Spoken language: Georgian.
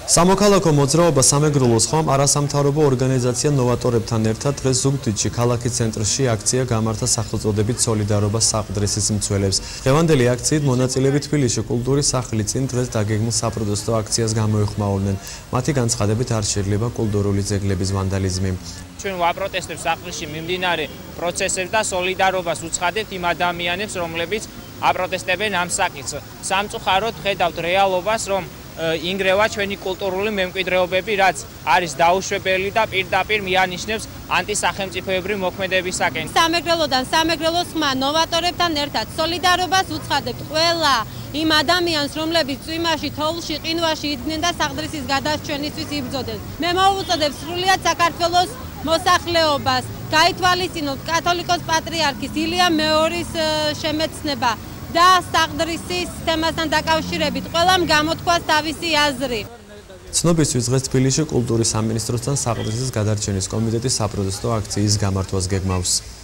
სამოქალაქო მოძრაობა სამეგრელოს ხომ არასამთავრობო ორგანიზაცია ნოვატორებთან ერთად დღეს ზუგდიდში ქალაქის ცენტრში აქცია გამართა სახელწოდებით სოლიდარობა საყდრისის მცველებს. დღევანდელი აქციით მონაწილეები თბილისში კულტურის სახლი წინ დღეს დაგეგმილ საპროტესტო აქციას გამოეხმაურნენ. მათი განცხადებით არ შეიძლება კულტურული ძეგლების ვანდალიზმი. ჩვენ ვაპროტესტებთ საყდრისში მიმდინარე პროცესებს და სოლიდარობას უცხადებთ იმ ადამიანებს, რომლებიც აპროტესტებენ ამ საკითხს. სამწუხაროდ ხედავთ რეალობას, რომ ინგრევა ჩვენი კულტურული მემკვიდრეობები, რაც არის დაუშვებელი და პირდაპირ მიანიშნებს ანტისახელმწიფოებრივ მოქმედებისაკენ. სამეგრელოდან სამეგრელოს ხმა ნოვატორებთან ერთად სოლიდარობას უცხადებთ ყველა იმ ადამიანს, რომლებიც წვიმაში, თოვლში, ყინვაში იდგნენ და საყდრისის გადარჩენისთვის იბრძოდნენ. მე მოვუწოდებ სრულიად საქართველოს მოსახლეობას გაითვალისწინოთ კათოლიკოს პატრიარქის ილია მეორის შემეცნება და საყდრისის თემასთან დაკავშირებით ყველამ გამოთქვას თავისი აზრი. ცნობისთვის დღეს თბილისში კულტურის სამინისტროსთან საყდრისის გადარჩენის კომიტეტი საპროტესტო აქციის გამართვას გეგმავს.